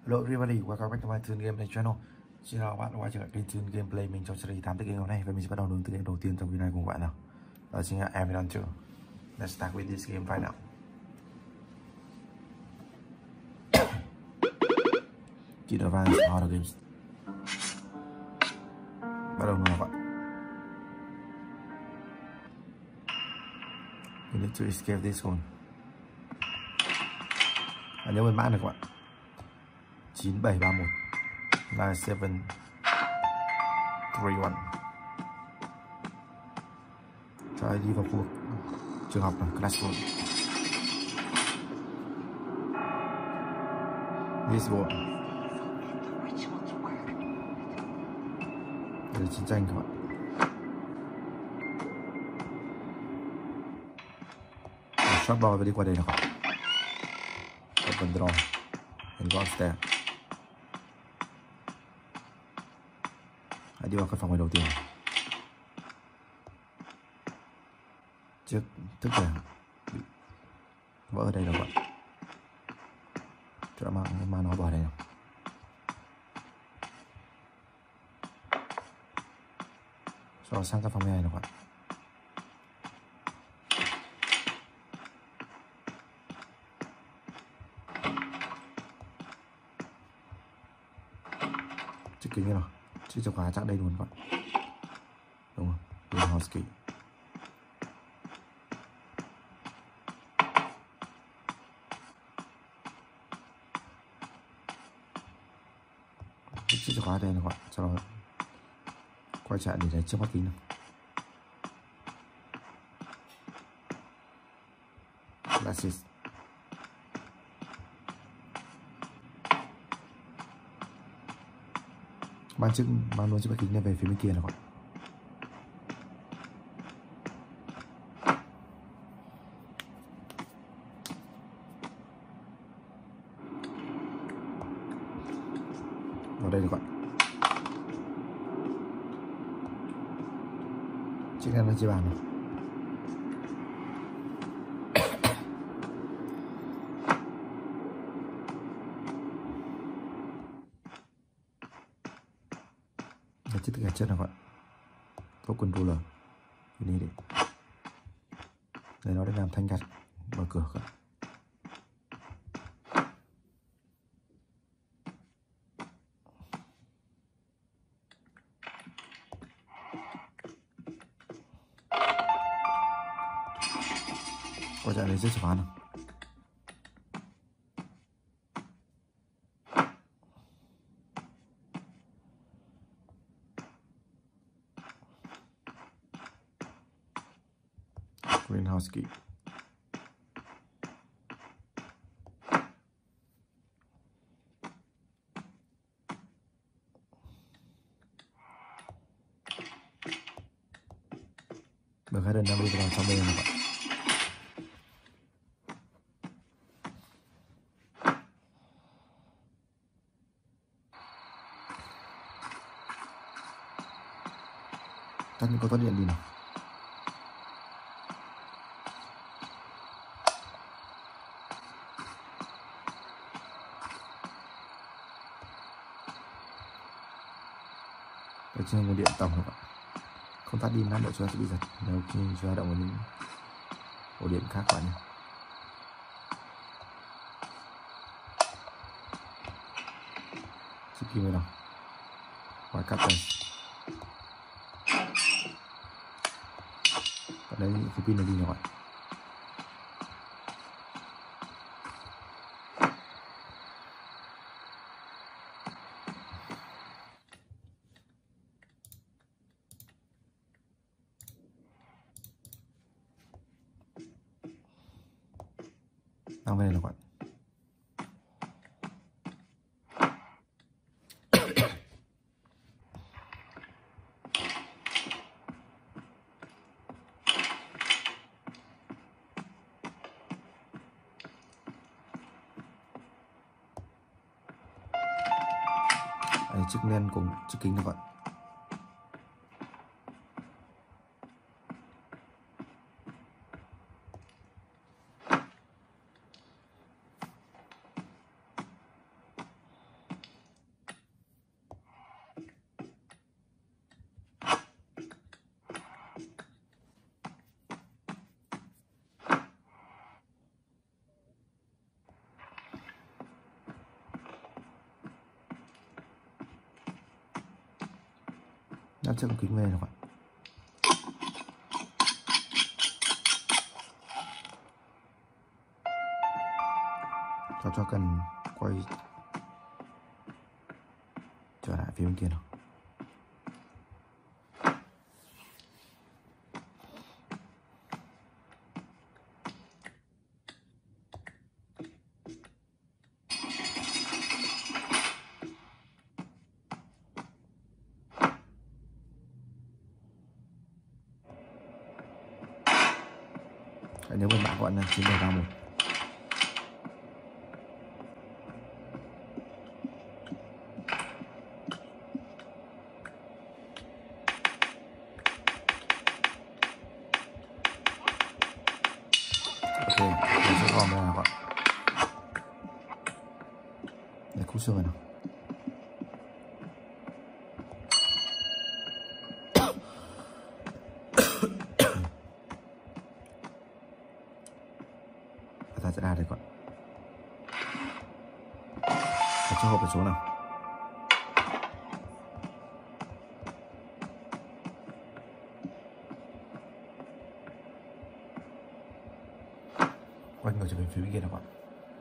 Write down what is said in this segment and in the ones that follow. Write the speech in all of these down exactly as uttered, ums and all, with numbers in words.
Hello everybody, welcome back to my Tune Game channel. Xin chào các bạn đã quay trở lại kênh Tune Gameplay mình trong series tám tựa game hôm nay, và mình sẽ bắt đầu đường tựa game đầu tiên trong video này cùng các bạn nào. Đó chính là Adventure. Let's start with this game right now. Kid Advance Horror Games. Bắt đầu nào các bạn. You need to escape this one. Và nhớ mình mã được các bạn. chín bảy ba một nine seven three one. Cho ai đi vào cuộc trường học này, classroom. This one. Đây là chiến tranh các bạn. Short ball và đi qua đây nào các bạn. Open draw and go upstairs. Hãy đi vào căn phòng này đầu tiên. Trước thức là bị vỡ ở đây rồi bạn. Chỗ mà, mà nó bỏ đây nào. Sau đó sang căn phòng này nào bạn. Chiếc kính này nào. Chiếc chìa khóa chắc đây luôn các bạn. Đúng không? Greenhouse key. Chiếc chìa khóa đây là các bạn. Sau đó quay chạy để lấy chiếc mắt kính này. Glasses. Mang chiếc mang luôn chiếc mắt kính này về phía bên kia nào các bạn. Vào đây được các bạn. Chiếc này là chiếc bàn này. Là chiếc gạch chất nào các bạn. Token ruler. Cái này để để nó để làm thanh gạch mở cửa các bạn. Quay lại lấy chiếc chìa khóa nào. Greenhouse key. Được hai lần đang đi vào trong đây này các bạn. Tắt những con tắt điện đi nào. Đây chính là nguồn điện tổng các bạn. Không tắt đi lát nữa chúng ta sẽ bị giật nếu khi chúng ta động vào những ổ điện khác các bạn nhé. Chiếc kim này nào. Ngoài cắt đây. Và đấy cái pin này đi nào các bạn. Đang về nào các bạn. Đây, chiếc len cùng chiếc kính các bạn. Lắp chiếc ống kính về rồi bạn. Cho cho cần quay trở lại phía bên kia nào. Hãy nhớ bên bạn gọi là chín bảy ba một. Ok, mình sẽ gom ra các bạn. Để khúc xương nào. Và ta sẽ ra đây các bạn. Và cho hộp vào số nào. Quay ngược trở về phía bên kia nào các bạn.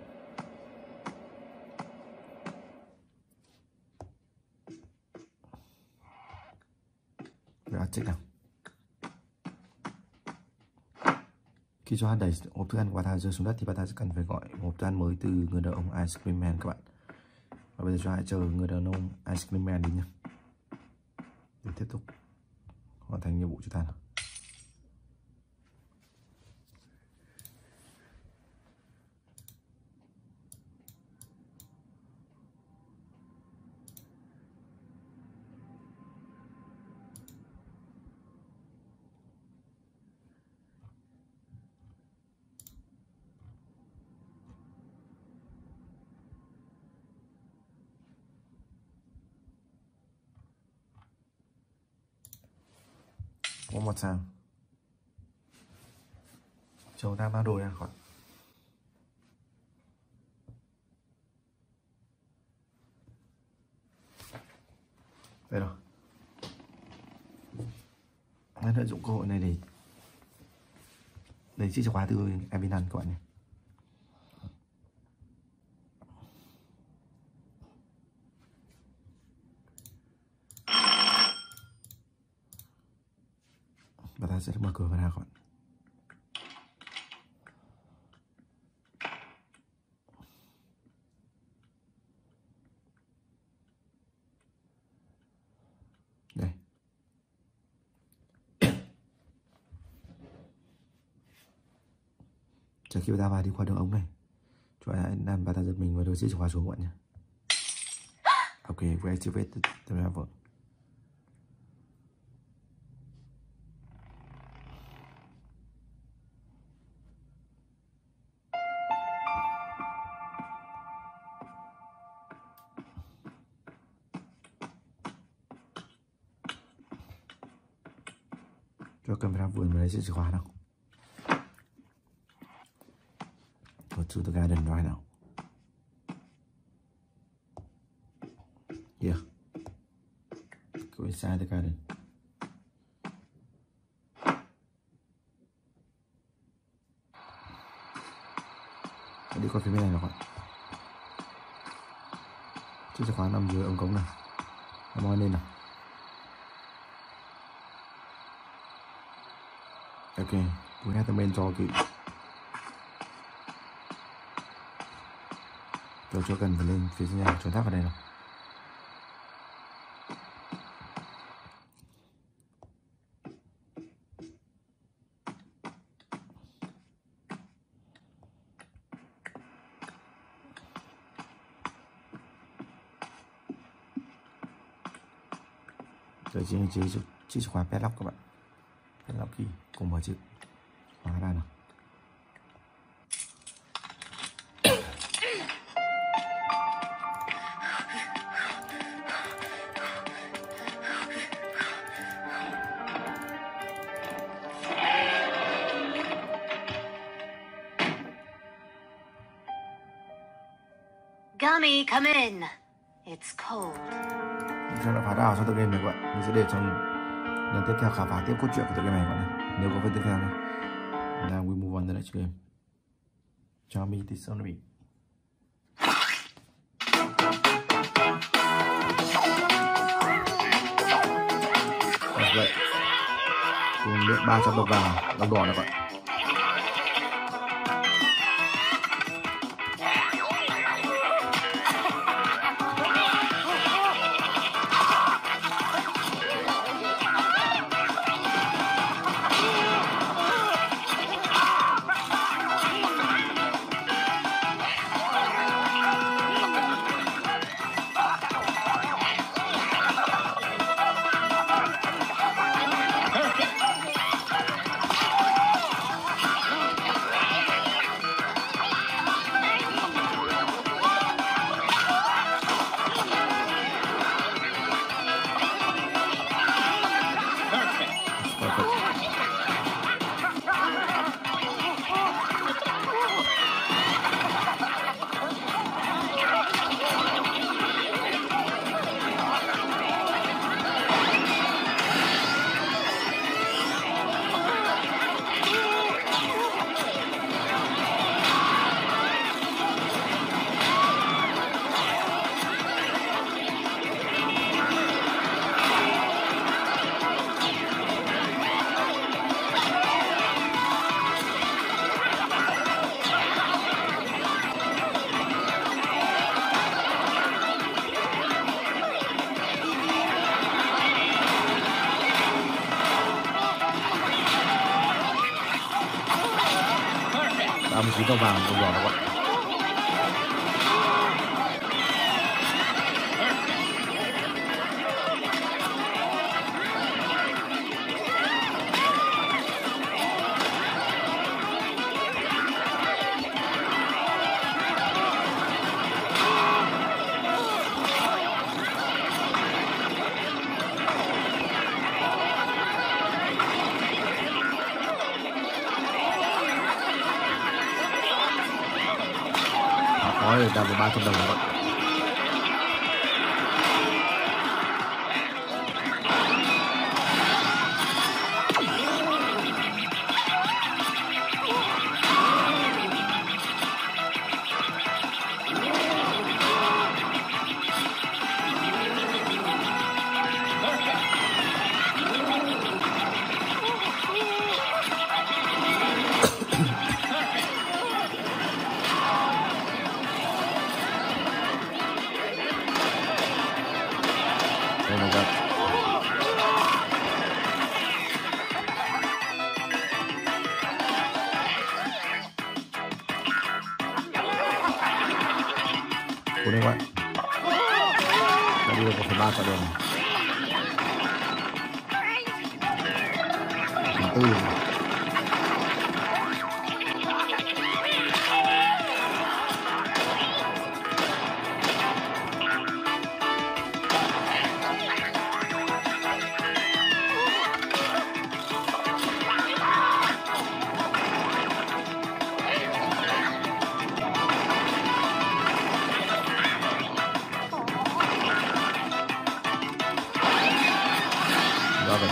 Để check nào. Khi cho đẩy hộp thức ăn của bà ta rơi xuống đất thì bà ta sẽ cần phải gọi hộp thức ăn mới từ người đàn ông Ice Cream Man các bạn. Và bây giờ cho hãy chờ người đàn ông Ice Cream Man đi nhé. Để tiếp tục hoàn thành nhiệm vụ cho ta nào. One more time. Chúng ta mang đồ ra khỏi. Đây rồi. Hãy lợi dụng cơ hội này để lấy chiếc chìa khóa từ em bên ăn các bạn nhé. Và ta sẽ mở cửa vào ra các bạn. Đây. Trước khi bà ta vào đi qua đường ống này, chúng ta hãy làm bà ta giật mình và đưa chiếc chìa khóa xuống các bạn nhé. Ok, we activate the level. Cho camera vườn và lấy chiếc chìa khóa nào. Go to the garden right now. Yeah. Go inside the garden. Đi qua phía bên này nào các bạn. Chiếc chìa khóa nằm dưới ống cống này. Nó lên nào. Ok, we have the main door key. Tôi cho cần phải lên phía trên nhà, chuyển tháp vào đây nào. Rồi chỉ chế chiếc chìa khóa padlock các bạn. Padlock key cùng vào chiếc khóa ra nào. Gummy, come in. It's cold. Cho nó phá đảo trong tựa game này các bạn. Mình sẽ để trong Lần tiếp theo khám phá tiếp cốt truyện của tựa game này các bạn này. Nếu có phần tiếp theo này. Now we move on to the next game. Cho me this on me. Vậy cùng lượng ba trăm đồng vàng đồng đỏ này các bạn. ba mươi chín đồng vàng đồng đỏ các bạn. Nói ra ba trăm đồng các bạn. Oh my god. Cố lên các bạn. Ta đi được một phần ba chặng đường. Phần tư. Robin.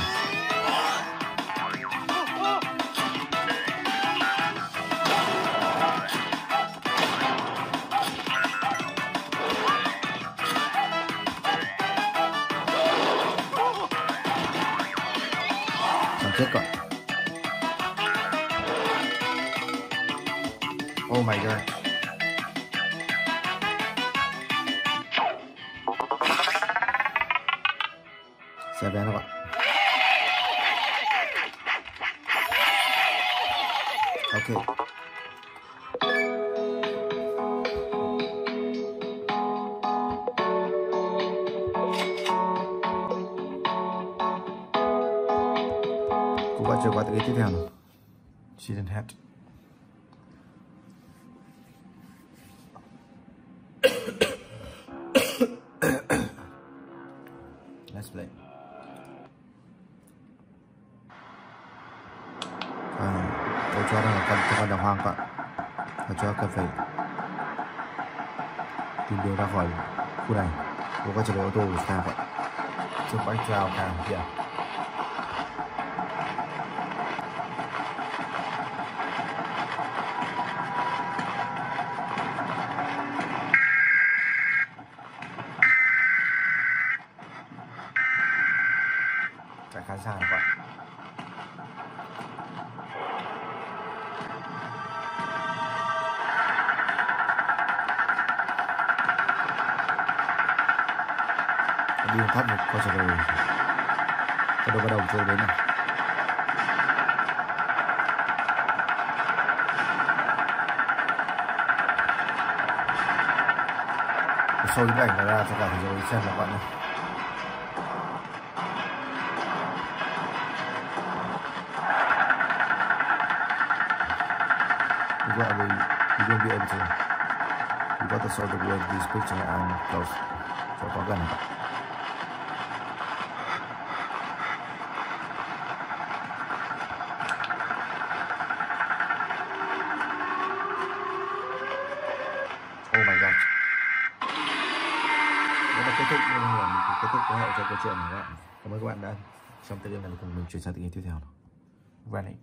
Làm chết rồi. Oh my god. Xe vé các bạn. Ok. Cô quay trở qua tới cái tiếp theo nào. Season hat. Let's play. À, tôi cho rằng là con cho con đào hoang các bạn. Và cho cần phải tìm đường ra khỏi khu này. Tôi quay trở về ô tô của Scar các bạn. Chụp background càng kìa. khá dài các bạn. Đi thoát một câu trả lời. Bắt đầu bắt đầu chơi đến này. Show những ảnh ra cho cả thế giới xem các bạn nhé. What we you won't be able to. You got to sort of with this picture and close. Cho có gần này. Oh my god. Đó là kết thúc nhưng mà mình kết thúc cái hậu cho câu chuyện này các bạn. Cảm ơn các bạn đã trong video này cùng mình chuyển sang tình hình tiếp theo. Running.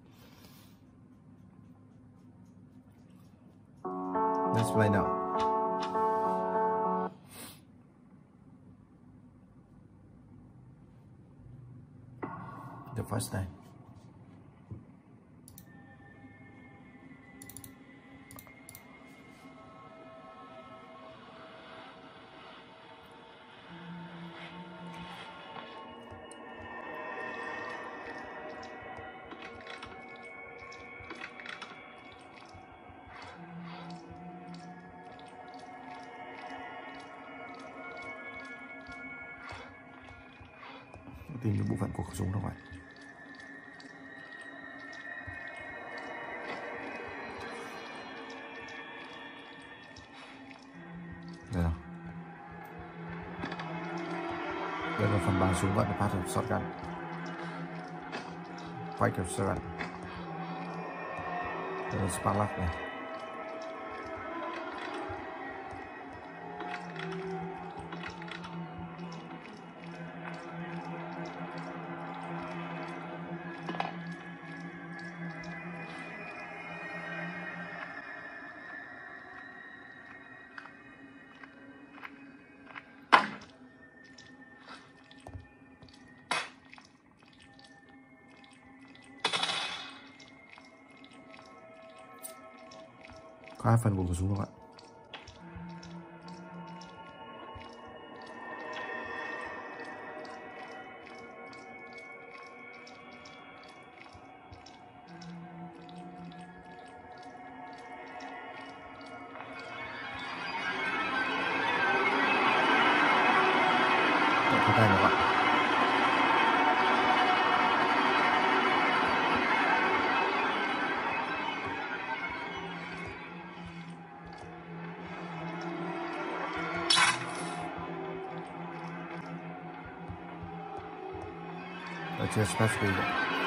Let's play now. The first time. Tìm những bộ phận của khẩu súng đâu vậy. Đây nào. Đây là phần bàn súng vận phát được shotgun. Quay kiểu shotgun. Đây là spark này. Có hai phần của khẩu súng các bạn. Cái tay này các bạn. Ở trên space đi.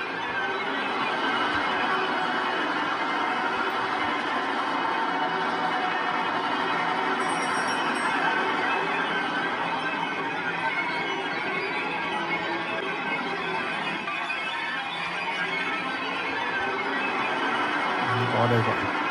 Có đây các bạn.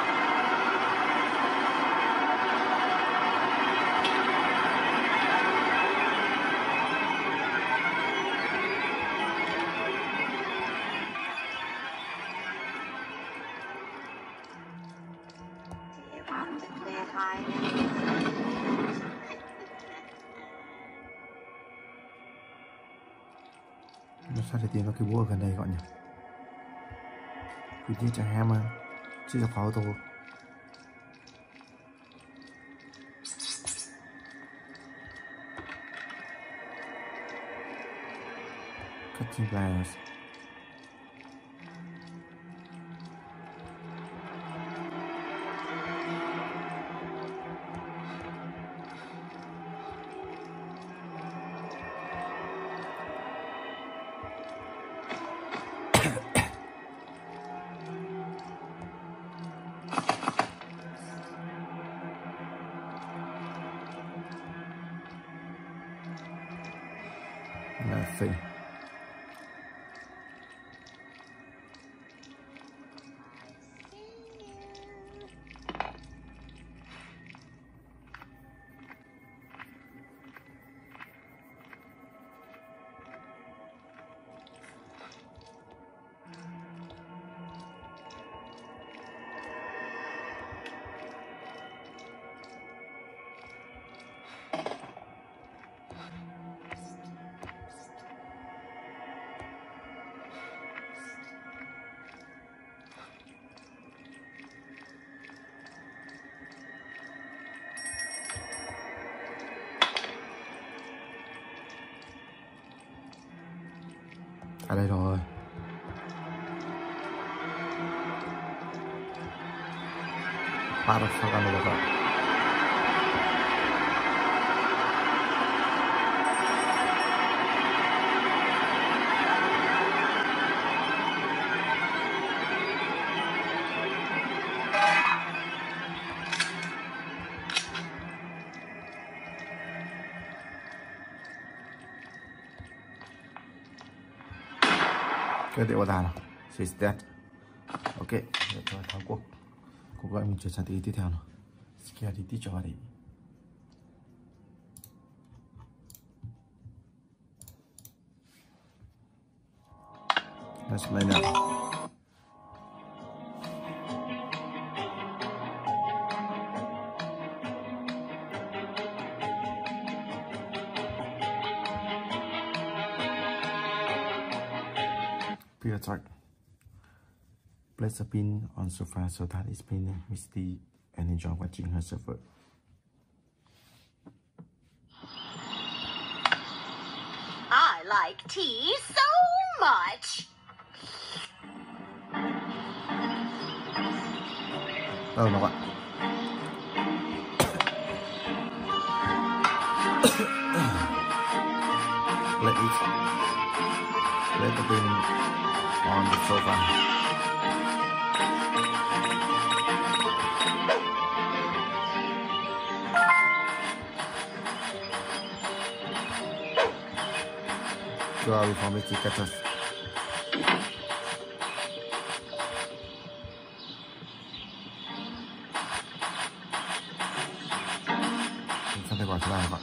Nó sao để tìm ra cái búa ở gần đây các bạn nhỉ? We need a hammer. Chứ là pháo tô. Cutting pliers. Nothing. À đây rồi. Ba được sao được rồi. Cái điệu đàn nào. She's dead. Ok, để cho thắng cuộc. Cuộc gọi mình chuyển sang tí tiếp theo nào. Scary teacher đi. Let's play now. Peter Tuck. Place a pin on sofa so that it's spinning Misty and enjoy watching her suffer. I like tea so much. Đâu nó bạn. Let it let the pin on the sofa. Go before Misty catches. Sang đây vào chỗ này các bạn.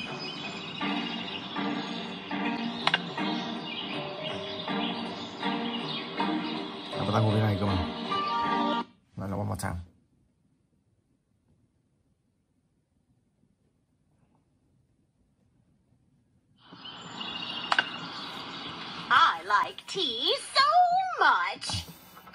À, ta ngồi bên này cơ mà. Lại là một chạm. I like tea so much.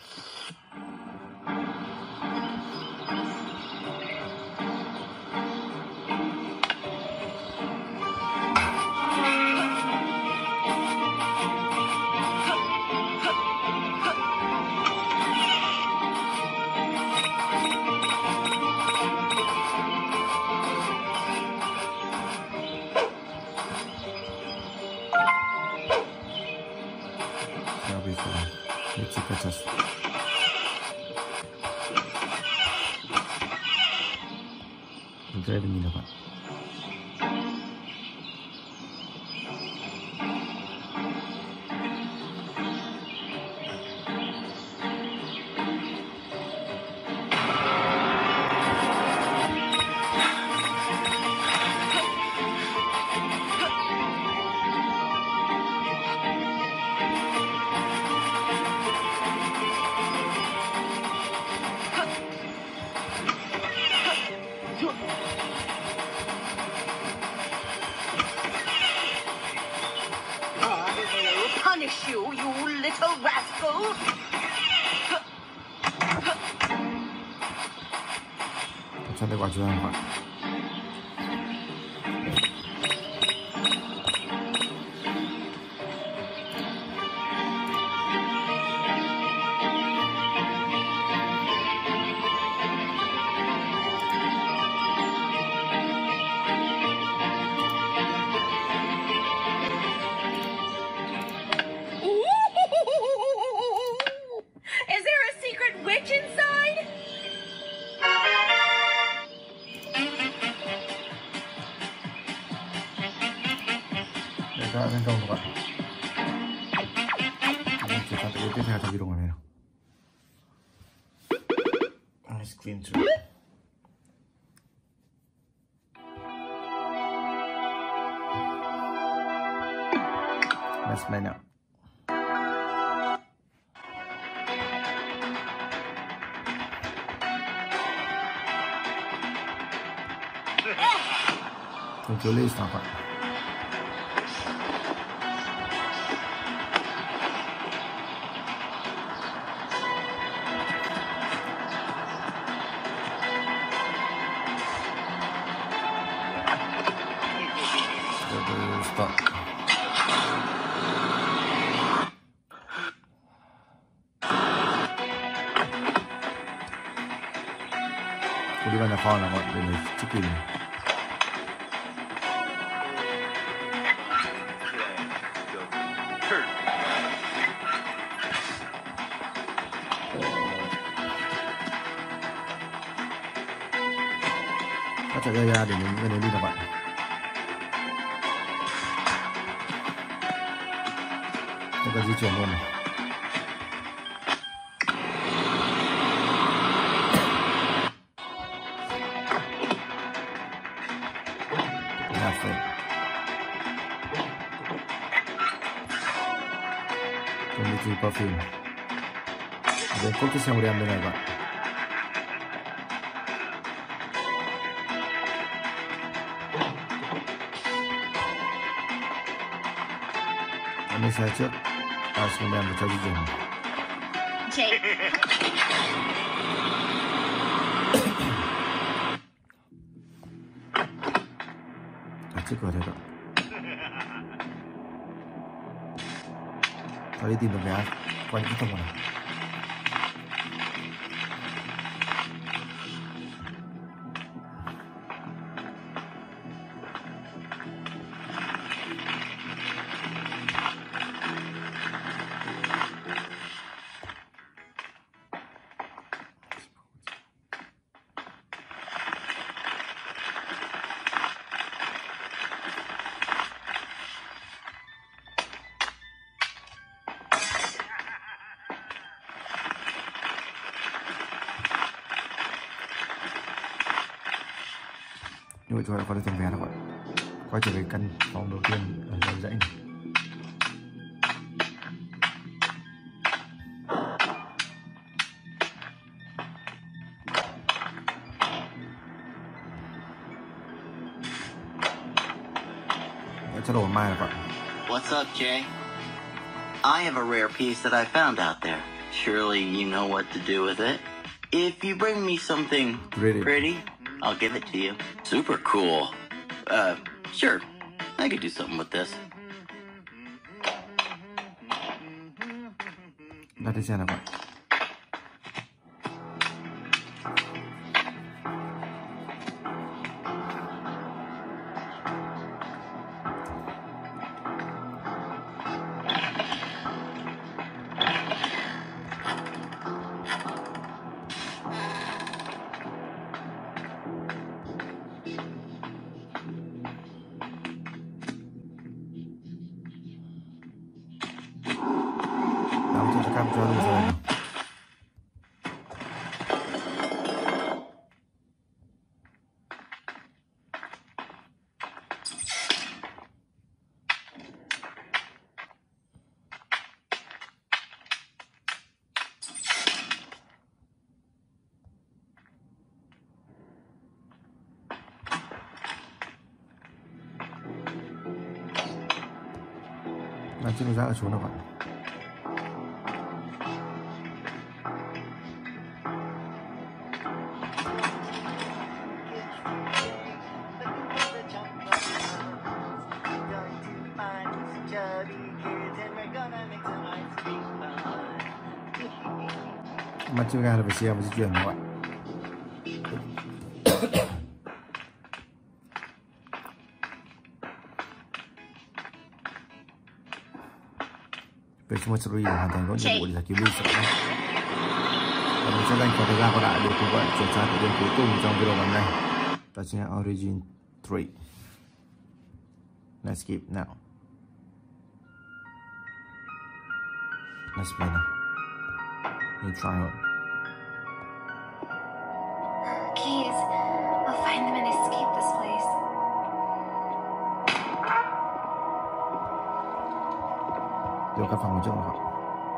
Before Misty catches. Mình sẽ nhìn được bạn. Punish you, you little rascal! Sang đây vào chỗ này các bạn. Is there a secret witch inside? Để các bạn thành công các bạn. Mình chuyển sang tiếp theo trong video này nào. Ice cream too. Let's play now. Thank you, Liz. Nào bạn. Stop. Cô đi vào nhà kho là gọi để người check in. Các chạy ra để những người đến đi là bạn. Chúng ta di chuyển luôn này. Cà phê. Community perfume. Để cốt cái xe một đêm bên này bạn. Lên xe trước. À, xuống đèn cho di chuyển. Jake. À, trước cửa đây đó. Ta đi tìm được vé qua những cái thông này. Như vậy chúng ta đã có được tiền vé rồi các bạn. Quay trở về căn phòng đầu tiên ở dãy dãy này. Đã cho đồ mai rồi các bạn. What's up, Jay? I have a rare piece that I found out there. Surely you know what to do with it. If you bring me something Pretty. pretty, I'll give it to you. Super cool. Uh, sure. I could do something with this. Đặt lên xe nào các bạn. Đóng cho cam cho rồi rồi. Làm chiếc giá ở xuống đâu bạn. Mặt chiếc ga là phải xe và di chuyển các bạn. Về chung series để hoàn thành có nhiệm vụ để giải cứu Lee sợ. Và mình sẽ dành khoảng thời gian còn lại để cùng bạn chuyển sang tự nhiên cuối cùng trong video ngày hôm nay. Đó chính là Origin three. Let's skip now. Let's play now. In trial. Keys. I'll find them and escape this place. Điều căn phòng ở trước rồi họ.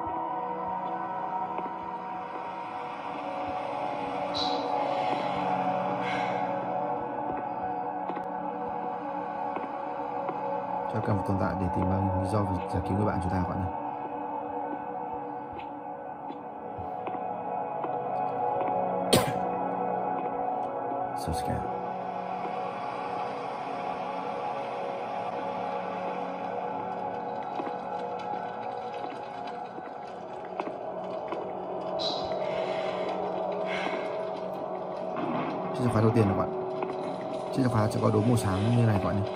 Cho cần tồn tại để tìm ra lý do giải cứu người bạn chúng ta các bạn này. So scared. Chiếc chìa khóa đầu tiên là các bạn. Chiếc chìa khóa sẽ có đốm màu sáng như này các bạn nhé.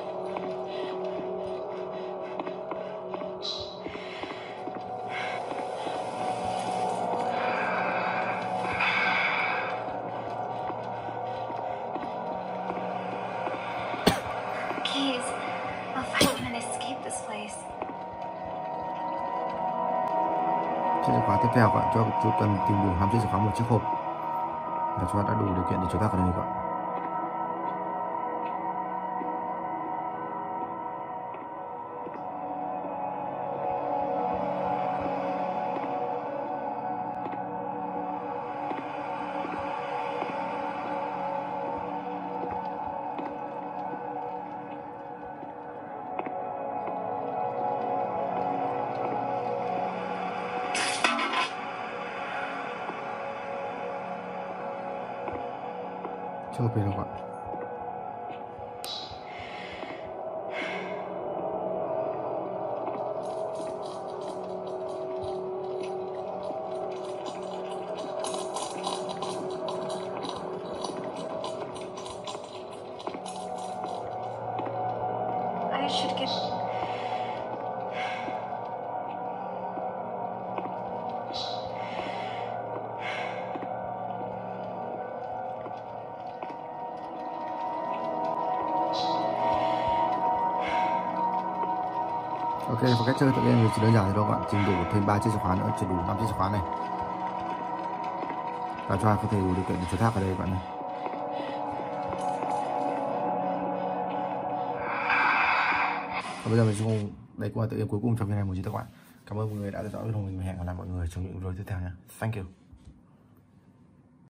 Keys. I'll find an escape this place. Chiếc chìa khóa tiếp theo các bạn, cho chúng cần tìm đủ năm chiếc chìa khóa một chiếc hộp là chúng ta đã đủ điều kiện để chúng ta vào đây các bạn. Chưa về đâu các bạn. I should get. Ok, và cách chơi tựa game chỉ đơn giản thôi các bạn, chỉ đủ thêm ba chiếc chìa khóa nữa, chỉ đủ năm chiếc chìa khóa này. Và cho ai có thể đủ điều kiện để chuột thác ở đây các bạn này. Và bây giờ mình sẽ đây cũng là tựa game cuối cùng trong video này của chúng ta các bạn. Cảm ơn mọi người đã theo dõi video mình và hẹn gặp lại mọi người trong những video tiếp theo nha. Thank you.